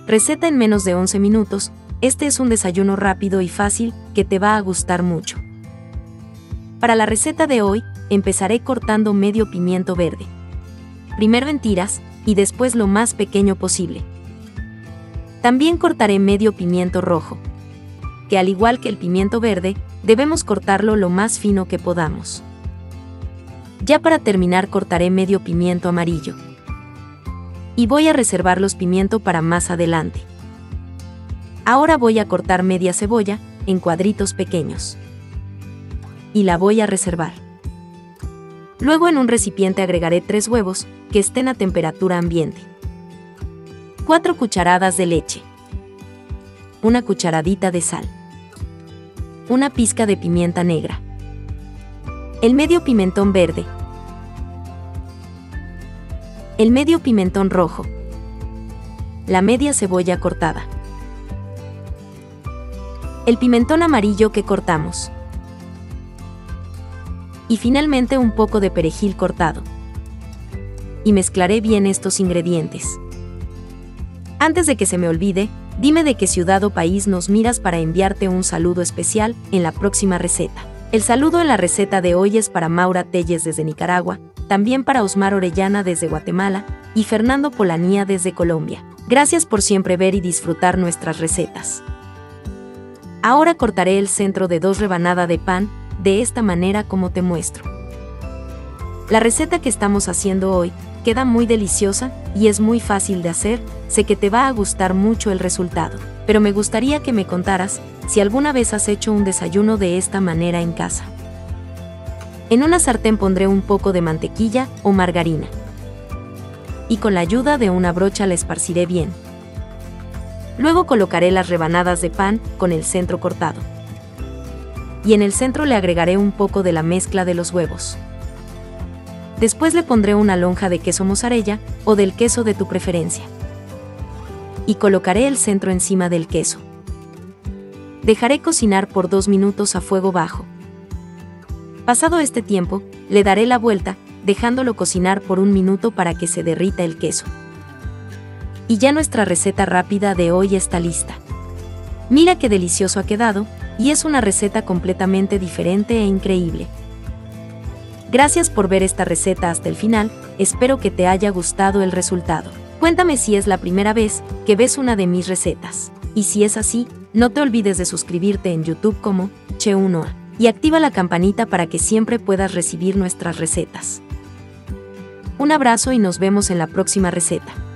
Receta en menos de 11 minutos. Este es un desayuno rápido y fácil que te va a gustar mucho. Para la receta de hoy, empezaré cortando medio pimiento verde. Primero en tiras y después lo más pequeño posible. También cortaré medio pimiento rojo, que al igual que el pimiento verde, debemos cortarlo lo más fino que podamos. Ya para terminar cortaré medio pimiento amarillo. Y voy a reservar los pimientos para más adelante. Ahora voy a cortar media cebolla en cuadritos pequeños. Y la voy a reservar. Luego en un recipiente agregaré 3 huevos que estén a temperatura ambiente. 4 cucharadas de leche. Una cucharadita de sal. Una pizca de pimienta negra. El medio pimentón verde. El medio pimentón rojo. La media cebolla cortada. El pimentón amarillo que cortamos. Y finalmente un poco de perejil cortado. Y mezclaré bien estos ingredientes. Antes de que se me olvide, dime de qué ciudad o país nos miras para enviarte un saludo especial en la próxima receta. El saludo en la receta de hoy es para Maura Telles desde Nicaragua, también para Osmar Orellana desde Guatemala y Fernando Polanía desde Colombia. Gracias por siempre ver y disfrutar nuestras recetas. Ahora cortaré el centro de 2 rebanadas de pan, de esta manera como te muestro. La receta que estamos haciendo hoy queda muy deliciosa y es muy fácil de hacer. Sé que te va a gustar mucho el resultado, pero me gustaría que me contaras si alguna vez has hecho un desayuno de esta manera en casa. En una sartén pondré un poco de mantequilla o margarina. Y con la ayuda de una brocha la esparciré bien. Luego colocaré las rebanadas de pan con el centro cortado. Y en el centro le agregaré un poco de la mezcla de los huevos. Después le pondré una lonja de queso mozzarella o del queso de tu preferencia. Y colocaré el centro encima del queso. Dejaré cocinar por 2 minutos a fuego bajo. Pasado este tiempo, le daré la vuelta, dejándolo cocinar por 1 minuto para que se derrita el queso. Y ya nuestra receta rápida de hoy está lista. Mira qué delicioso ha quedado, y es una receta completamente diferente e increíble. Gracias por ver esta receta hasta el final, espero que te haya gustado el resultado. Cuéntame si es la primera vez que ves una de mis recetas. Y si es así, no te olvides de suscribirte en YouTube como Cheunoa y activa la campanita para que siempre puedas recibir nuestras recetas. Un abrazo y nos vemos en la próxima receta.